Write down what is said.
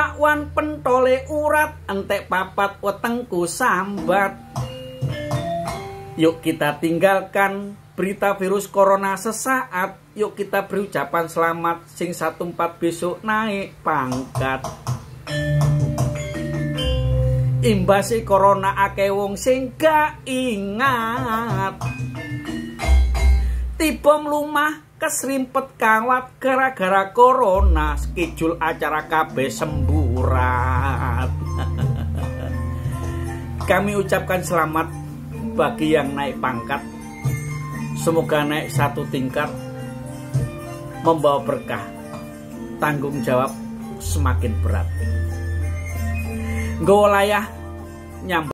Lakwan pentole urat, entek papat wetengku sambat. Yuk kita tinggalkan berita virus corona sesaat. Yuk kita beri ucapan selamat sing 14 besok naik pangkat. Imbasi corona akeh wong sing gak ingat. Tiba mlumah kesrimpet kawat gara-gara corona, schedule acara KB semburat. Kami ucapkan selamat bagi yang naik pangkat. Semoga naik satu tingkat, membawa berkah. Tanggung jawab semakin berat. Nggo layah nyambut